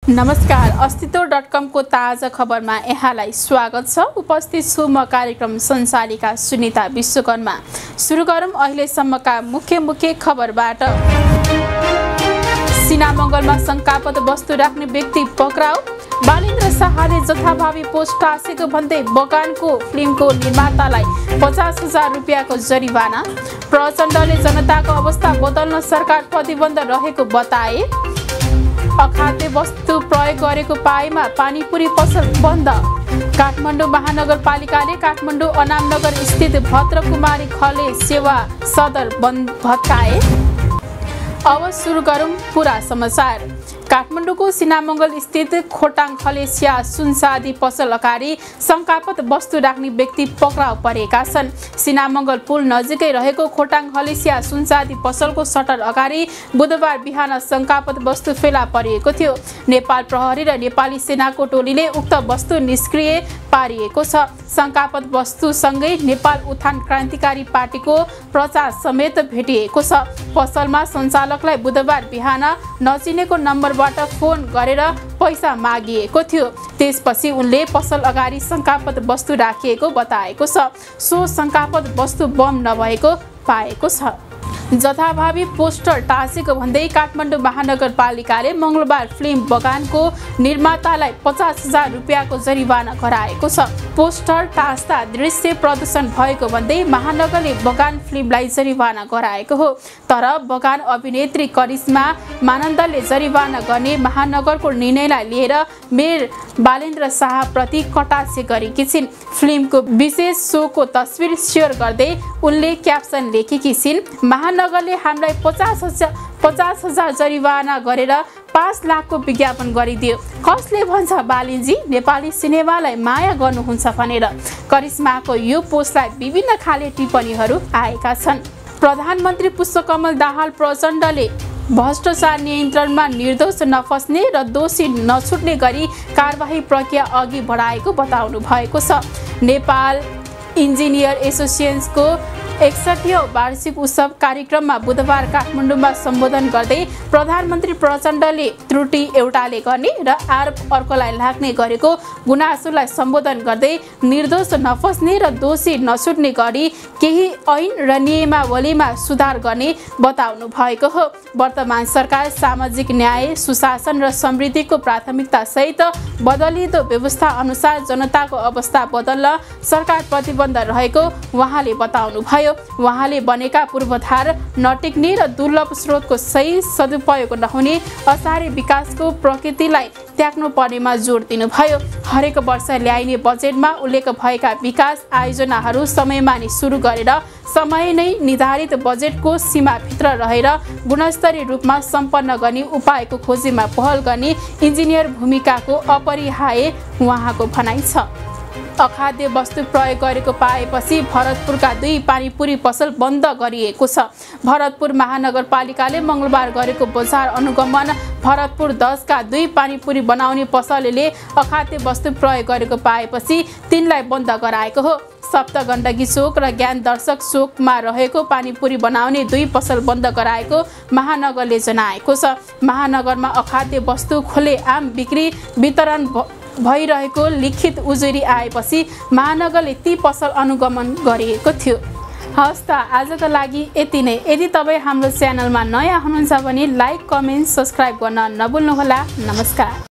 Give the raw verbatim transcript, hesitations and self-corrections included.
नमस्कार, अस्तित्व डट कम को ताजा खबरमा यहाँलाई स्वागत छ। उपस्थित छु म कार्यक्रम संसारिका सुनिता विश्वकर्मा। सुरु गरौँ अहिलेसम्मका मुख्य मुख्य खबरबाट। सिनामंगलमा शंकास्पद वस्तु राख्ने व्यक्ति पक्राउ। बालेन्द्र शाहले जथाभावी पोस्ट टाँसेको भन्दै बगानको फिल्मको निर्मातालाई पचास हजार रुपियाँको जरिवाना। प्रचण्डले जनताको अवस्था बदल्न सरकार प्रतिबद्ध रहेको बताए। अखाद्य वस्तु प्रयोग गरेको पाएमा पानीपुरी पसल बन्द। काठमाडौँ महानगरपालिकाले काठमाडौँ अनामनगर स्थित भद्रकुमारी खले सेवा सदर बन्द भत्काए। अब सुरु गरौँ पूरा समाचार। काठमाडौँको सिनामंगल स्थित खोटाङ खलेसिया सुनसादी पसल अगाडि शंकास्पद वस्तु राख्ने व्यक्ति पक्राउ परेका छन्। सिनामंगल पुल नजिकै रहेको खोटाङ खलेसिया सुनसादी पसलको सटर अगाडि बुधबार बिहान शंकास्पद वस्तु फेला परेको थियो। नेपाल प्रहरी र नेपाली सेनाको टोलीले उक्त वस्तु निष्क्रिय पारिएको छ। शंकास्पद वस्तुसँगै नेपाल उत्थान क्रान्तिकारी पार्टीको प्रचार समेत भेटिएको छ। पसलमा सञ्चालकलाई बुधबार बिहान नचिनेको नम्बरबाट फोन गरेर पैसा मागिएको थियो। त्यसपछि उनले पसल अगाडि शंकास्पद वस्तु राखिएको बताएको छ। सो शंकास्पद वस्तु बम नभएको पाएको छ। जथाभावी पोस्टर टाँसेको भन्दै काठमाडौँ महानगरपालिकाले मंगलबार फिल्म बगानको निर्मातालाई पचास हजार रुपियाँको जरिवाना गराएको छ। पोस्टर टाँस्दा दृश्य प्रदर्शन भएको भन्दै महानगरले बगान फिल्मलाई जरिवाना गराएको हो। तर बगान अभिनेत्री करिश्मा मानन्दले जरिवाना गर्ने महानगरको निर्णयलाई लिएर मेयर बालेन्द्र शाहप्रति कटाक्ष गरेकी छिन्। फिल्मको विशेष सोको तस्बिर सेयर गर्दै उनले क्याप्सन लेखेकी छिन्, महानगरले हामीलाई पचास हजार पचास हजार जरिवाना गरेर पाँच लाखको विज्ञापन गरिदियो। कसले भन्छ बालिनजी नेपाली सिनेमालाई माया गर्नुहुन्छ भनेर। करिश्माको यो पोस्टलाई विभिन्न खाले टिप्पणीहरू आएका छन्। प्रधानमन्त्री पुष्पकमल दाहाल प्रचण्डले भ्रष्टाचार नियन्त्रणमा निर्दोष नफस्ने र दोषी नछुट्ने गरी कारबाही प्रक्रिया अघि बढाएको बताउनु भएको छ। नेपाल इन्जिनियर एसोसिएसनको एकसठीऔं वार्षिक उत्सव कार्यक्रममा बुधबार काठमाडौँमा सम्बोधन गर्दै प्रधानमन्त्री प्रचण्डले त्रुटि एउटाले गर्ने र आरोप अर्कोलाई लाग्ने गरेको गुनासोलाई सम्बोधन गर्दै निर्दोष नफस्ने र दोषी नछुट्ने गरी केही ऐन र नियमावलीमा सुधार गर्ने बताउनु भएको हो। वर्तमान सरकार सामाजिक न्याय, सुशासन र समृद्धिको प्राथमिकता सहित बदलिदो व्यवस्था अनुसार जनताको अवस्था बदल्न सरकार प्रतिबद्ध रहेको उहाँले बताउनु भयो। उहाँले बनेका पूर्वाधार नटिक्ने र दुर्लभ स्रोतको सही सदुपयोग नहुने असारे विकासको प्रकृतिलाई त्याग्नु पर्नेमा जोड दिनुभयो। हरेक वर्ष ल्याइने बजेटमा उल्लेख भएका विकास आयोजनाहरू समयमा नै सुरु गरेर समय नै निर्धारित बजेटको सीमाभित्र रहेर गुणस्तरीय रूपमा सम्पन्न गर्ने उपायको खोजीमा पहल गर्ने इन्जिनियर भूमिकाको अपरिहार्य उहाँको भनाइ छ। अखाद्य वस्तु प्रयोग गरेको पाएपछि भरतपुरका दुई पानीपुरी पसल बन्द गरिएको छ। भरतपुर महानगरपालिकाले मंगलबार गरेको बजार अनुगमन भरतपुर दस का दुई पानीपुरी बनाउने पसलले अखाद्य वस्तु प्रयोग गरेको पाएपछि तिनलाई बन्द गराएको हो। सप्तगण्डकी चोक र ज्ञान दर्शक चोकमा रहेको पानीपुरी बनाउने दुई पसल बन्द गराएको महानगरले जनाएको छ। महानगरमा अखाद्य वस्तु खुलेआम बिक्री वितरण भइरहेको लिखित उजुरी आएपछि महानगरले ती पसल अनुगमन गरिएको थियो। हस् त आजको लागि यति नै। यदि तपाईँ हाम्रो च्यानलमा नयाँ हुनुहुन्छ भने लाइक, कमेन्ट, सब्स्क्राइब गर्न नभुल्नुहोला। नमस्कार।